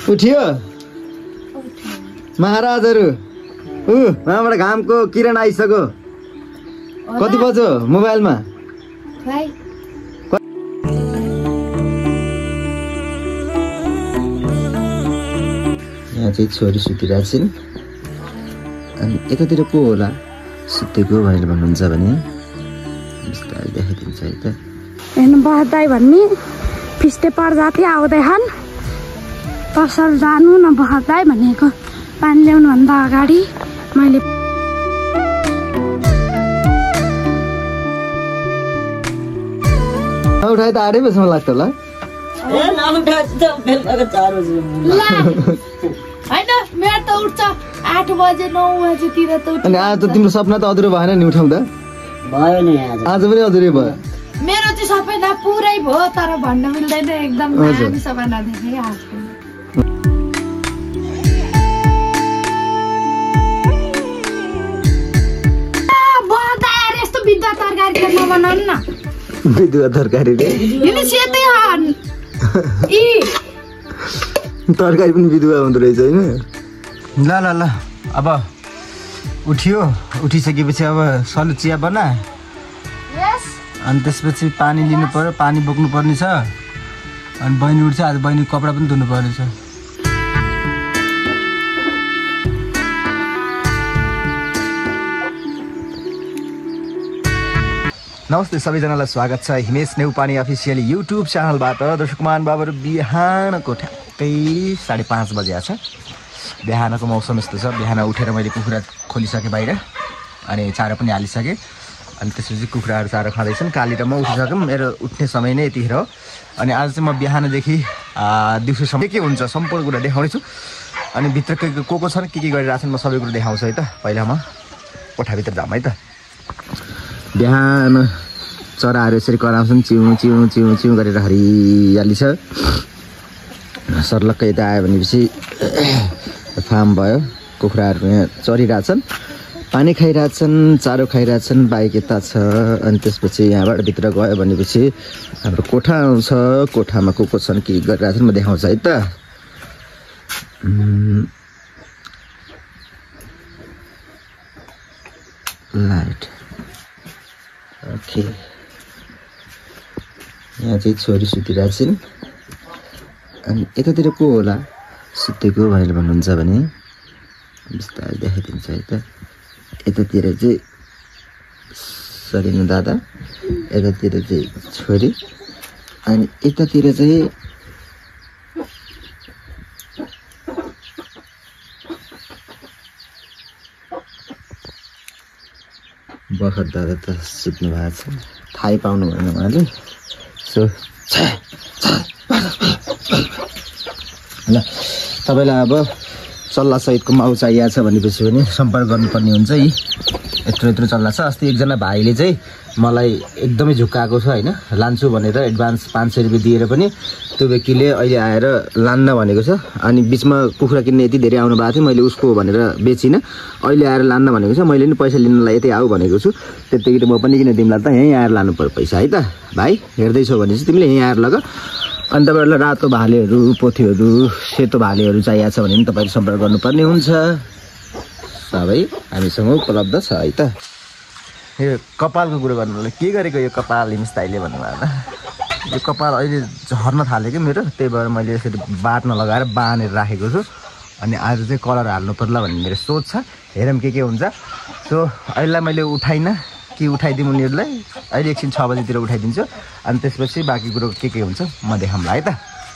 उठियो महाराजहरु वहाँबाट घामको किरण आइसक्यो कति बज्यो मोबाइलमा यहाँ चाहिँ छोरी सुतिरहेको छिन् अनि यतातिर को होला सुतेको भनेर भन्नुहुन्छ भने बिस्तारै देखाइदिन्छ है त हेर्नु बस्दै भन्ने फिस्टे प्रजाति आउँदैछन् पसल जानु न बस्दै भनेको पानी ल्याउनु भन्दा अगाडि मैले उठाए त 8 बजेसम्म लाग्छ होला हैन मेरो त उठ्छ 8 बजे 9 बजेतिर त उठ्छ अनि आज त तिम्रो सपना त अधुरो भएन नि उठाउँदा भयो नि आज पनि अधुरै भयो मेरो चाहिँ सपना पुरै भयो तर भन्न मिल्दैन एकदम दामी सपना देखे आएको बिदुवा तरकारी त नबनाउनु न बिदुवा तरकारी रे यो सेतै तरकारी पनि बिदुवा हुँदो रहेछ हैन ल ल ल अब उठियो उठिसकेपछि अब सलु चिया बना यस अनि त्यसपछि पानी लिनु पर्यो पानी बोक्नु पर्ने छ अनि बहिनी उठ्छ आज बहिनी कपडा पनि धुनु पर्ने छ नमस्ते सबैजनालाई स्वागत छ हिमेश नेउपाने अफिसियल युट्युब च्यानलबाट दर्शकमान बाबुहरू बिहानको ठ्याक्कै 5:30 बजे छ बिहानको मौसम यस्तो छ बिहान उठेर मैले कुखुरा खोलिसकेँ बाहिर अनि चारो पनि हालिसकेँ अनि त्यसपछि कुखुराहरू चारो खाँदैछन् काली र म उठिसक्यौँ मेरो उठ्ने समय नै यतिखेर हो अनि आज चाहिँ म बिहानदेखि दिउँसोसम्म के हुन्छ सम्पूर्ण कुरा देखाउनेछु अनि भित्र को छन् के गरिरहेछन् म सबै कुरा देखाउँछु है त पहिला म कोठाभित्र जाऊँ है त बिहान चराहरू यसरी कराउँछन् चिउँ चिउँ चिउँ चिउँ गरेर हरियाली छ सर्लक्कै यता आयो भनेपछि फार्म भयो कुखुराहरू यहाँ चरिरहेछन् पानी खाइरहेछन् चारो खाइरहेछन् बाइक यता छ अनि त्यसपछि यहाँबाट भित्र गयो भनेपछि हाम्रो कोठा आउँछ कोठामा को छन् के गरिरहेछन् म देखाउँछु है त लाइट ओके यहाँ चाहिँ छोरी सुतिरहेको छिन् अनि यतातिर को होला सुतेको भनेर भन्नुहुन्छ भने बिस्तारै देखाइदिन्छ है त यतातिर चाहिँ सरिनु दादा यतातिर चाहिँ छोरी अनि यतातिर चाहिँ बखत दादा त सुत्नु भएको छ थाहै पाउनु भएन उहाँले सो ल तपाईँलाई अब चल्लासहितको माउ चाहिएको छ भनेपछि पनि सम्पर्क गर्नुपर्ने हुन्छ यी यत्रो चल्ला छ अस्ति एकजना भाइले चाहिँ मलाई एकदमै झुक्काएको छ होइन लान्छु भनेर एडभान्स 500 रुपियाँ दिएर पनि त्यो व्यक्तिले अहिले आएर लान्न भनेको छ अनि बिचमा कुखुरा किन्ने यति धेरै आउनु भएको थियो मैले उसको भनेर बेचिनँ अहिले आएर लान्न भनेको छ मैले नि पैसा लिनलाई यतै आऊ भनेको छु त्यतिकै त म पनि किन तिमीलाई त यहीँ आएर लानु पर्यो पैसा है त भाइ हेर्दैछौ भने चाहिँ तिमीले यहीँ आएर लग अनि तपाईँहरूलाई रातो भालेहरू पोथीहरू सेतो भालेहरू चाहिएको छ भने पनि तपाईँले सम्पर्क गर्नुपर्ने हुन्छ सबै हामीसँग उपलब्ध छ है त यो कपालको कुरो गर्नुलाई के गरेको यो कपाल हिमेश दाइले भन्नुभयो यो कपाल अहिले झर्न थाल्यो कि मेरो त्यही भएर मैले यसरी बाट्न लगाएर बाँधेर राखेको छु अनि आज चाहिँ कलर हाल्नु पर्ला भन्ने मेरो सोच छ हेरौँ के हुन्छ सो अहिले मैले उठाइनँ कि उठाइदिउँ उनीहरूलाई अहिले एकछिन 6 बजीतिर उठाइदिन्छु अनि त्यसपछि बाँकी कुरो के हुन्छ म देखाउँला है त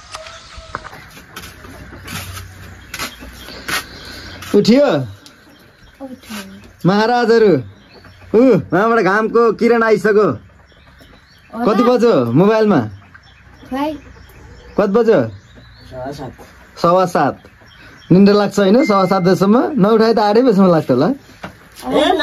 उठियो महाराजहरु वहाँबाट घामको किरण आइसक्यो कति बज्यो मोबाइलमा कति बज्यो 7:15 निन्द्रा लाग्छ होइन 7:15 बजेसम्म नउठाए त 8 बजेसम्म लाग्छ होला हैन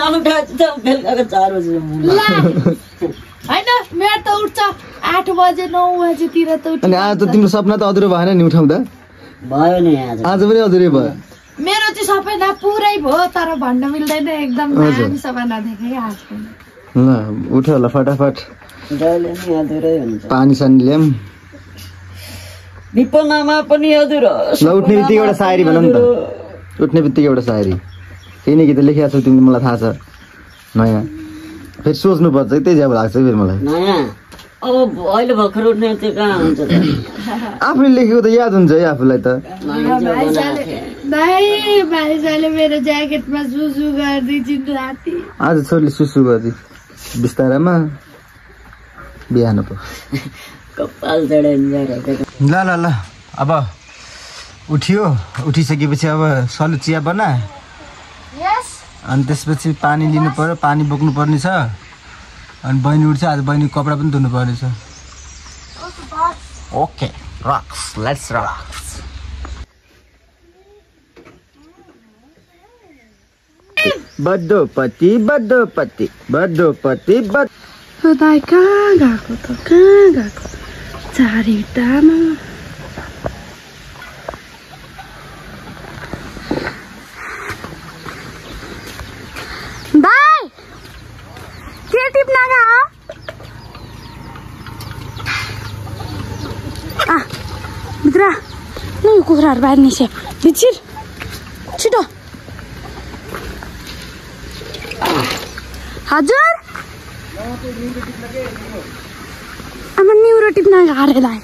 मेरो त उठ्छ 8 बजे 9 बजेतिर त उठ्छ अनि आज त तिम्रो सपना त अधुरो भएन नि उठाउँदा भयो नि आज पनि अधुरै भयो मेरो चाहिँ सपना पुरै भयो तर भन्न मिल्दैन एकदम दामी सपना देखे आएको ल उठ्यो होला फटाफट पानी सानी ल्याम विपन्नमा पनि हजुर ल उठ्ने बित्तिकै एउटा सायरी भन नि त उठ्ने बित्तिकै एउटा सायरी केही न केही त लेखेको छौ तिमीले मलाई थाहा छ नयाँ फेरि सोच्नुपर्छ त्यही जब लाग्छ फेरि मलाई नयाँ अब अहिले भर्खर उठ्ने त्यो कहाँ हुन्छ त आफूले लेखेको त याद हुन्छ है आफूलाई त मेरो ज्याकेटमा सुसु गरिदिन्छु राति आज छोरीले सुसु गर्दै बिस्तारामा बिहान पो कपाल चढाइन्छ ल ल ल अब उठियो उठिसकेपछि अब सलु चिया बना अनि त्यसपछि पानी लिनु पर्यो पानी बोक्नु पर्ने छ अनि बहिनी उठ्छ आज बहिनी कपडा पनि धुनु पर्ने छ ओके रक्स लेट्स रक्स बड्डोपति दाइ कहाँ गएको त कहाँ गएको चारैटामा दाइ के टिप्न गयो भित्र न कुखुराहरू बाहिर निस्क्यो भिचिर छिटो हजुर आमा निउरो टिप्न गएको दाइ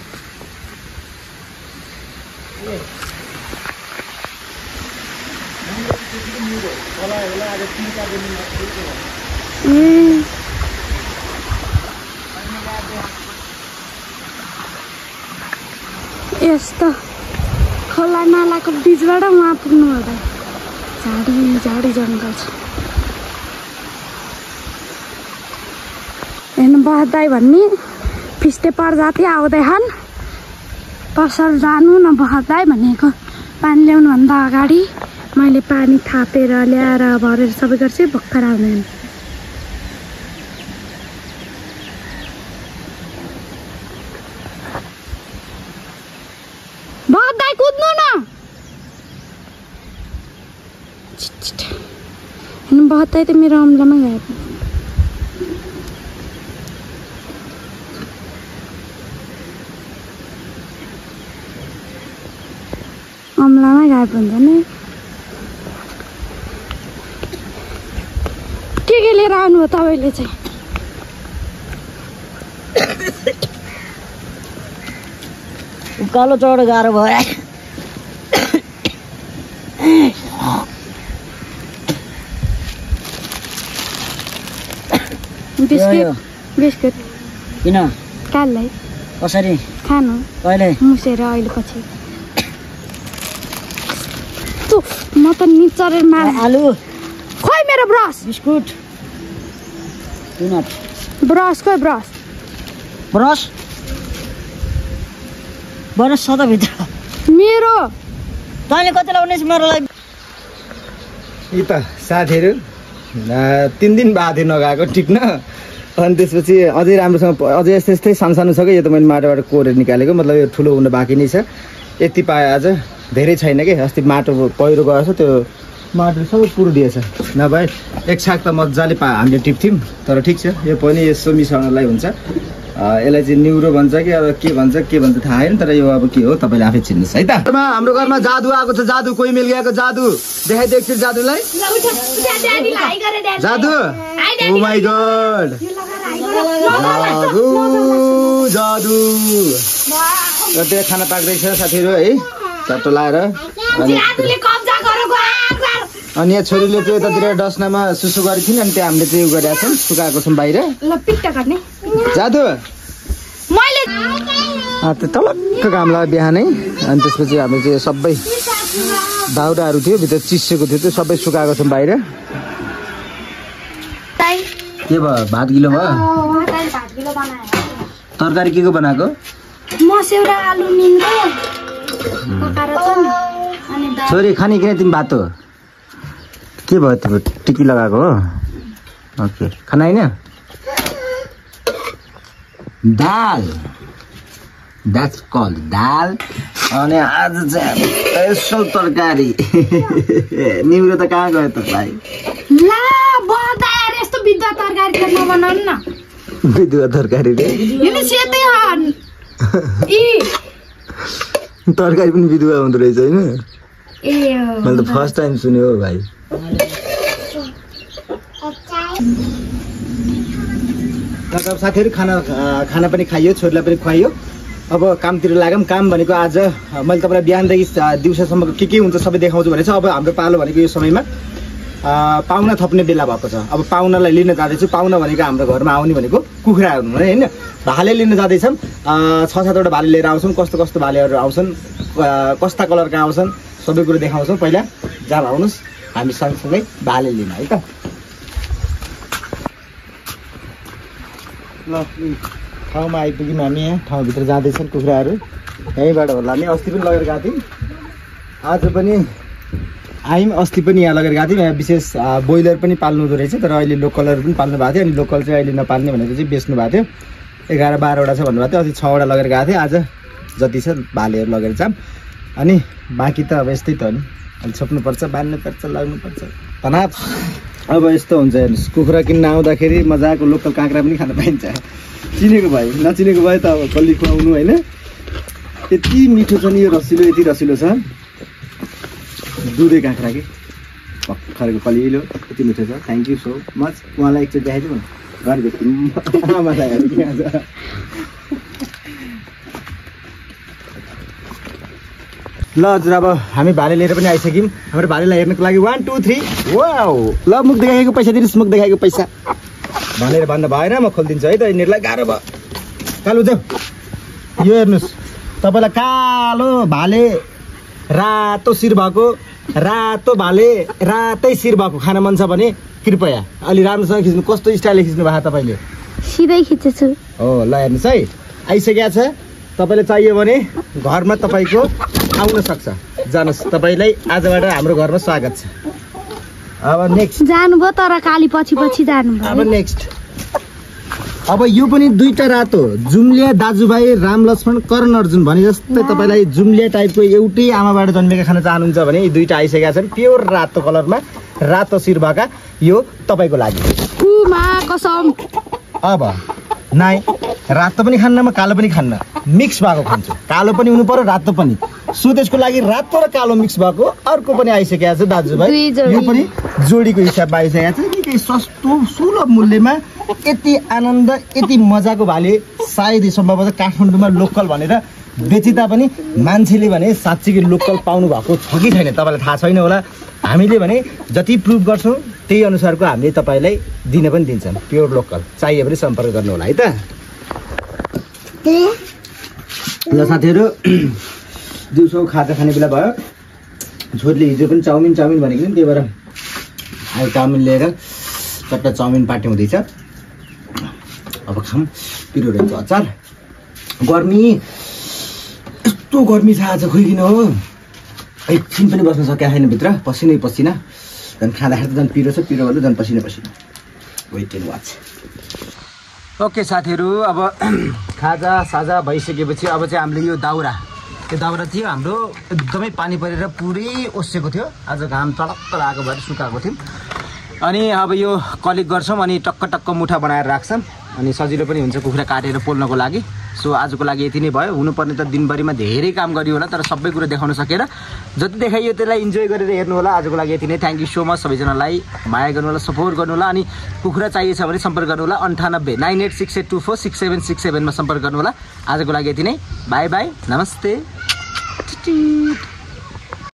यस्तो खोला नालाको बिचबाट उहाँ पुग्नु होला झाडी जङ्गल छ हेर्नु बस्दै भन्ने फिस्टे पर्दा थियो आउँदैछन् पसल जानु न बस्दै भनेको पानी ल्याउनुभन्दा अगाडि मैले पानी थापेर ल्याएर भरेर सबै गर्छु भर्खर आउँदैन बस्दै कुद्नु न हेर्नु बस्दै त मेरो अम्लामा गएको अम्लामै गायब हुन्छ नि के लिएर आउनु हो तपाईँले चाहिँ उकालो चढ गाह्रो भयो बिस्कुट किन काललाई कसरी खानु कहिले मुसेर अहिले पछि म त निचरेर मार आलु खोइ मेरो ब्रस बिस्कुट पिनट ब्रस खोइ ब्रस ब्रस ब्रस छ त भित्र मेरो तैँले कति लाउने मेरो लागि यी त साथीहरू 3 दिन भएको थियो नगएको टिप्न अनि त्यसपछि अझै राम्रोसँग अझै यस्तै सानो छ कि यो त मैले माटोबाट कोरेर निकालेको मतलब यो ठुलो हुन बाँकी नै छ यति पाएँ आज धेरै छैन कि अस्ति माटो पहिरो गएको छ त्यो माटो सबै पुरिदिएछ नभए एक छाक त मजाले हामीले टिप्थ्यौँ तर ठिक छ यो पनि यसो मिसाउनलाई हुन्छ यसलाई चाहिँ निउरो भन्छ कि अब के भन्छ थाहा छैन तर यो अब के हो तपाईँले आफै चिन्नुहोस् है त हाम्रो घरमा जादु आएको छ जादु कोही मिल गएको जादु देखाइदिएको छु जादुलाई जादु ओ माई गॉड जादु र त्यो खाना पाक्दैछ साथीहरू है चट्टो लाएर अनि यहाँ छोरीले चाहिँ यतातिर डस्नामा सुसु गरेको थिइन् अनि त्यहाँ हामीले चाहिँ उयो गरेका छौँ सुकाएको छौँ बाहिर जादु त्यो तलक्क काम लाग्यो बिहानै अनि त्यसपछि हामी चाहिँ सबै दाउराहरू थियो भित्र चिसेको थियो त्यो सबै सुकाएको छौँ बाहिर के भयो भात गिलो भयो तरकारी के को बनाएको मस्यौरा आलु निन्दा छोरी खाने किन तिमी भात हो के भयो त्यो टिकी लगाएको हो ओके खाना होइन दाल द्याट्स कल दाल अनि आज चाहिँ स्पेसल तरकारी निउरो त कहाँ गयो तपाईँ ला बदा यार यस्तो बिद्दा तरकारी त नबनाउनु न बिद्दा तरकारी रे यिनी सेतै हन तरकारी पनि बिरुवा हुँदो रहेछ होइन ए मैले त फर्स्ट टाइम सुने हो भाइ अब साथीहरू खाना पनि खाइयो छोरीलाई पनि खुवाइयो अब कामतिर लाग्यौँ काम भनेको आज मैले तपाईँलाई बिहानदेखि दिउँसोसम्मको के हुन्छ सबै देखाउँछु भनेको छ अब हाम्रो पालो भनेको यो समयमा पाहुना थप्ने बेला भएको छ अब पाहुनालाई लिन जाँदैछु पाहुना भनेको हाम्रो घरमा आउने भनेको कुखुराहरू हुनु होइन भाले लिन जाँदैछौँ 6-7वटा भाले लिएर आउँछौँ कस्तो कस्तो भालेहरू आउँछन् कस्ता कलरका आउँछन् सबै कुरो देखाउँछौँ पहिला जहाँ आउनुहोस् हामी सँगसँगै भाले लिन है त ल ठाउँमा आइपुग्यौँ हामी यहाँ ठाउँभित्र जाँदैछन् कुखुराहरू यहीँबाट होला नि अस्ति पनि लगेर गएको थियौँ आज पनि आयौँ अस्ति पनि यहाँ लगेर गएको थियौँ यहाँ विशेष बोइलर पनि पाल्नु हुँदो रहेछ तर अहिले लोकलहरू पनि पाल्नु भएको थियो अनि लोकल चाहिँ अहिले नपाल्ने भनेर चाहिँ बेच्नु भएको थियो 11-12वटा छ भन्नुभएको थियो अस्ति 6वटा लगेर गएको थियो आज जति छ भालेहरू लगेर जाऊँ अनि बाँकी त अब यस्तै त हो नि अनि छोप्नुपर्छ बाँध्नुपर्छ लाग्नुपर्छ तनाव अब यस्तो हुन्छ हेर्नुहोस् कुखुरा किन्न आउँदाखेरि मजाको लोकल काँक्रा पनि खान पाइन्छ चिनेको भयो नचिनेको भयो त अब कसले खुवाउनु होइन यति मिठो छ नि यो रसिलो यति रसिलो छ दुधे काँक्रा कि भर्खरको कलिलो यति मिठो छ थ्याङ्क यू सो मच उहाँलाई एकचोटि देखाइदिउँ घर भेट्यौँ आमालाई ल हजुर अब हामी भाले लिएर पनि आइसक्यौँ हाम्रो भालेलाई हेर्नको लागि 1 2 3 वाउ ल मुख देखाएको पैसा दिनुहोस् मुख देखाएको पैसा भनेर भन्दा भएन म खोलिदिन्छु है त यिनीहरूलाई गाह्रो भयो कालु जाऊ यो हेर्नुहोस् तपाईँलाई कालो भाले रातो शिर भएको रातो भाले रातै शिर भएको खान मन छ भने कृपया अलि राम्रोसँग खिच्नु कस्तो स्टाइलले खिच्नु भएको तपाईँले सिधै खिचेछु हो ल हेर्नुहोस् है आइसकेको छ तपाईँलाई चाहियो भने घरमा तपाईँको आउन सक्छ जानुहोस् तपाईँलाई आजबाट हाम्रो घरमा स्वागत छ अब नेक्स्ट जानुभयो तर काली पछि जानुभयो अब नेक्स्ट अब यो पनि दुईटा रातो जुम्लिया दाजुभाइ राम लक्ष्मण कर्ण अर्जुन भने जस्तै तपाईँलाई जुम्लिया टाइपको एउटै आमाबाट जन्मेका खान चाहनुहुन्छ भने यी दुईटा आइसकेका छन् प्योर रातो कलरमा रातो शिर भएका यो तपाईँको लागि कसम अब नाइ रातो पनि खान्न म कालो पनि खान्न मिक्स भएको खान्छु कालो पनि हुनु पर्यो रातो पनि सो त्यसको लागि रातो र कालो मिक्स भएको अर्को पनि आइसकेको छ दाजुभाइ यो पनि जोडीको हिसाबमा आइसकेको छ निकै सस्तो सुलभ मूल्यमा यति आनन्द यति मजाको भाले सायद सम्भवतः काठमाडौँमा लोकल भनेर बेची तापनि मान्छेले भने साँच्चीकै लोकल पाउनु भएको छ कि छैन तपाईँलाई थाहा छैन होला हामीले भने जति प्रुभ गर्छौँ त्यही अनुसारको हामीले तपाईँलाई दिन पनि दिन्छौँ प्योर लोकल चाहियो भने सम्पर्क गर्नु होला है त ल साथीहरू दिउँसो खाजा खाने बेला भयो छोरीले हिजो पनि चाउमिन भनेको नि त्यही भएर अहिले चाउमिन लिएर चट्टा चाउमिन पार्टी हुँदैछ अब खाऊँ पिरो रहेछ अचार गर्मी यस्तो गर्मी छ आज खोइकिन हो एकछिन पनि बस्न सकेको छैन भित्र पसिनै पसिना झन् खाँदाखेरि त झन् पिरो छ पिरो गर्दा झन् पसिना वेट एन्ड वाच ओके साथीहरू अब खाजा साजा भइसकेपछि अब चाहिँ हामीले यो दाउरा थियो हाम्रो एकदमै पानी परेर पुरै ओसेको थियो आज घाम चडक्क लागेको भएर सुकाएको थियौँ अनि अब यो कलेक्ट गर्छौँ अनि टक्क मुठा बनाएर राख्छौँ अनि सजिलो पनि हुन्छ कुखुरा काटेर पोल्नको लागि सो आजको लागि यति नै भयो हुनुपर्ने त दिनभरिमा धेरै काम गरियो होला तर सबै कुरा देखाउन सकेर जति देखाइयो त्यसलाई इन्जोय गरेर हेर्नु होला आजको लागि यति नै थ्याङ्क यू सो मच सबैजनालाई माया गर्नु होला सपोर्ट गर्नु होला अनि कुखुरा चाहिएछ भने सम्पर्क गर्नु होला 98 9868246767 मा सम्पर्क गर्नु होला आजको लागि यति नै बाई बाई नमस्ते